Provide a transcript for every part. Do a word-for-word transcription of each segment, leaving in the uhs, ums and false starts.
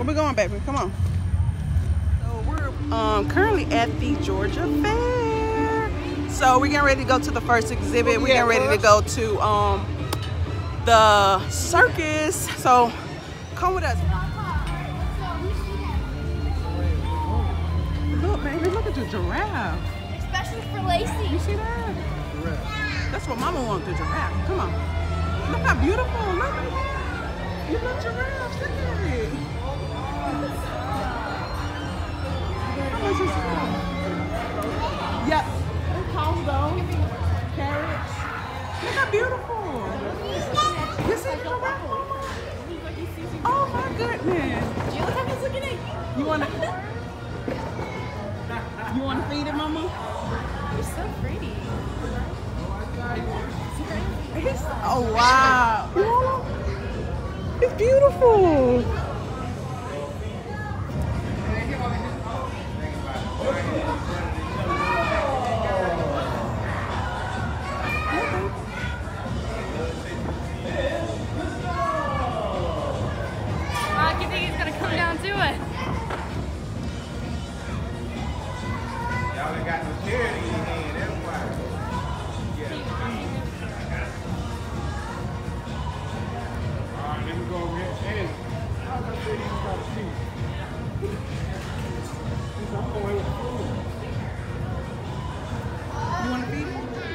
we going, baby? Come on. So we're um, currently at the Georgia Fair. So we're getting ready to go to the first exhibit. We're getting ready to go to um, the circus. So come with us. Look, baby, look at the giraffe. Especially for Lacey. You see that? Giraffe. That's what Mama wants, the giraffe. Come on. Look how beautiful. Look. You look giraffes. Look at it. How much is it? Yep. Congo. Carrots. Look how beautiful. You see the giraffe, Mama? Oh my goodness. Do you look how he's looking at you? You want to? You want to feed it, Mama? You're so pretty. It's, oh wow! It's beautiful. Uh, you think he's gonna come down to it? Y'all ain't got no charity in your hand, that's why. Yeah. Alright, let me go over here. Hey, how about say you got a seat? I'm going with food. You want to feed it?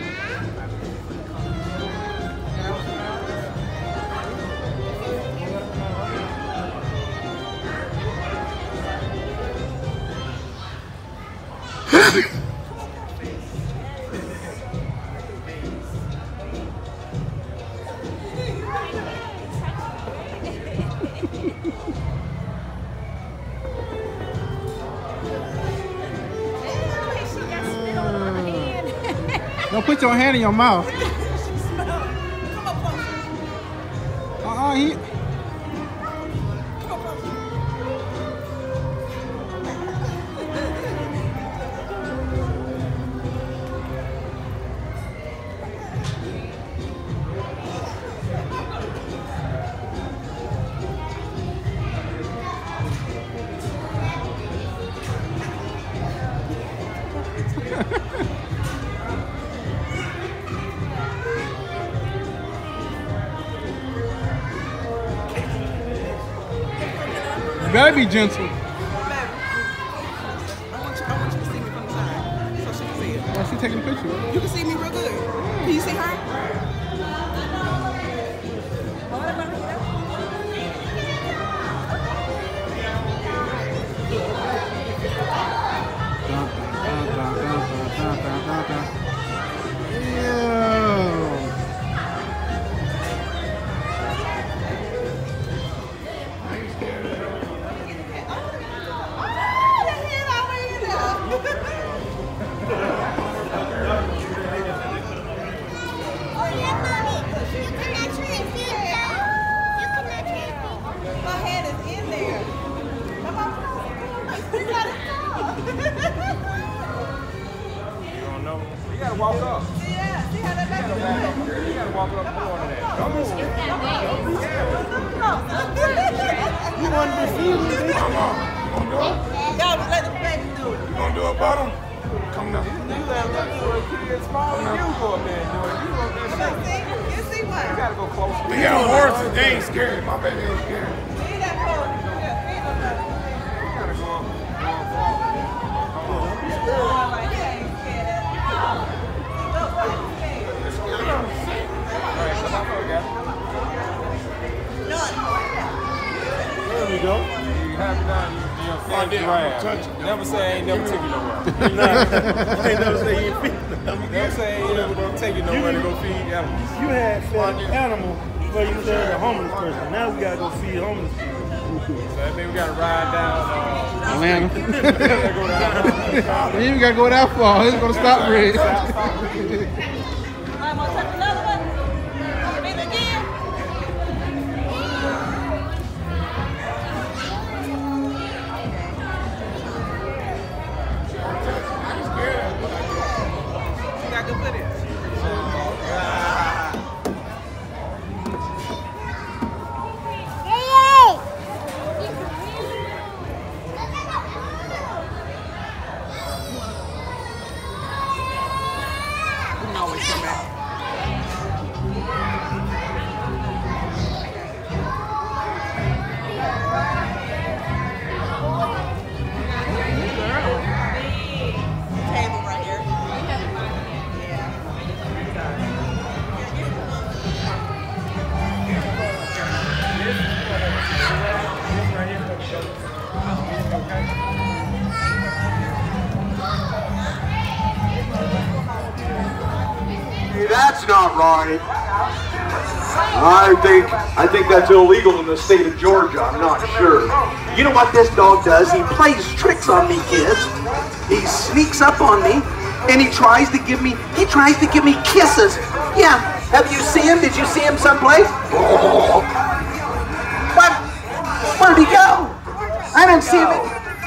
Don't put your hand in your mouth. Uh-uh, he... You better be gentle. I want you, I want you to see me from the side, so she can see it. Oh, she taking a picture. You can see me real good. Can you see her? You gotta walk up. Yeah, see how that back is You gotta walk up more than that. Come on. You want to see me? Come on. You gonna do it? Y'all let the baby do it. You gonna do it, bottom? Come down. You let them do it. Kids smaller than you go up there and do it. You gonna get shot. You see what? You gotta go close. They got horses. They ain't scared. My baby ain't scared. See that pole? You gotta go up. Go up. Hold on. Like he ain't scared. Look what he's scared. All right, come on, got it. There we go. You have it down. You I did. I'm touching. never say I ain't never took you nowhere. I ain't never say you ain't feeding them. Never say I ain't never take you nowhere to go feed animals. You had fed animals before you fed a homeless person. Now we gotta go feed homeless people. So that means we gotta ride down uh, Atlanta. go down. You even gotta go that far. It's gonna stop bridge. I'm gonna touch another one. Maybe again. You got good footage. not right. I think I think that's illegal in the state of Georgia. I'm not sure. You know what this dog does? He plays tricks on me, kids. He sneaks up on me, and he tries to give me, he tries to give me kisses. Yeah, have you seen him? Did you see him someplace? What? Where'd he go? I didn't see him.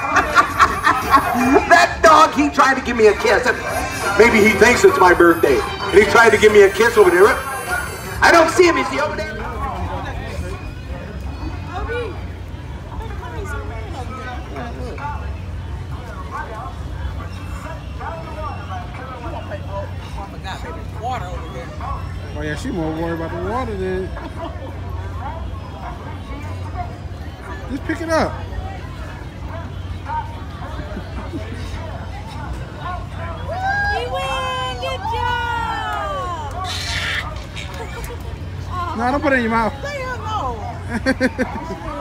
That dog, he tried to give me a kiss. Maybe he thinks it's my birthday, and he tried to give me a kiss over there. I don't see him. Is he over there? Oh yeah, she more worried about the water than. Just pick it up. You win! Good job! No, don't put it in your mouth. Hell no.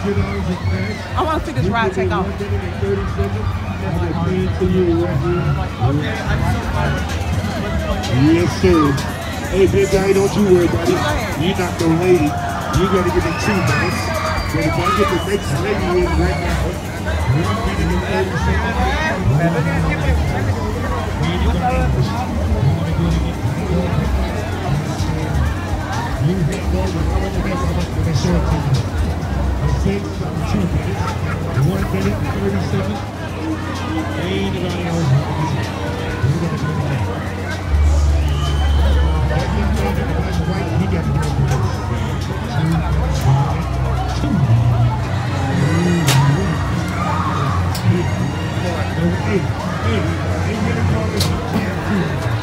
I want to see this ride take off. Yes, sir. Hey, big guy, don't you worry about it. You're not no lady. You gotta get the two, man. But if I get the next lady in right now, one minute and thirty seconds. You hit over. I want to make a short time. Six, two minutes. One minute and thirty seconds. Ain't nobody else. We're gonna go back. He got to Hey, hey, hey, get a call this one.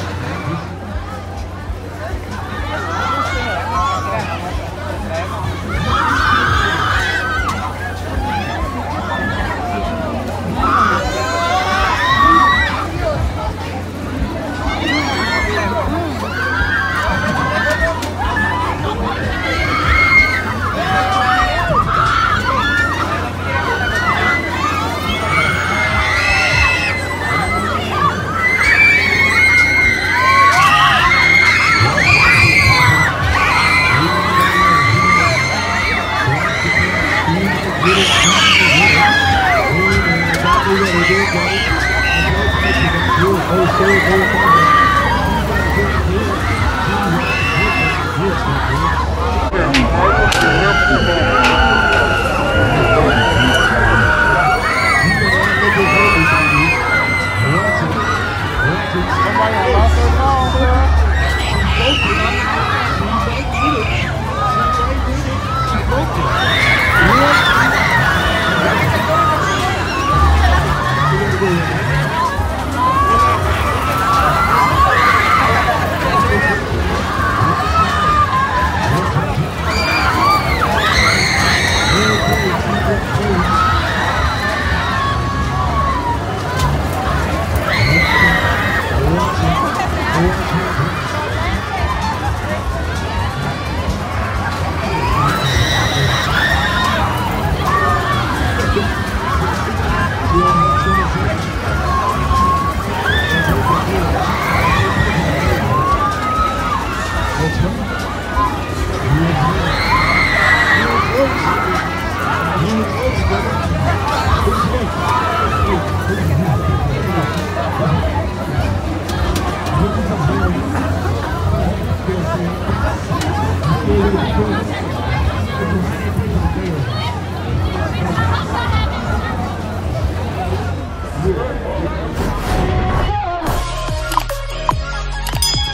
That's right.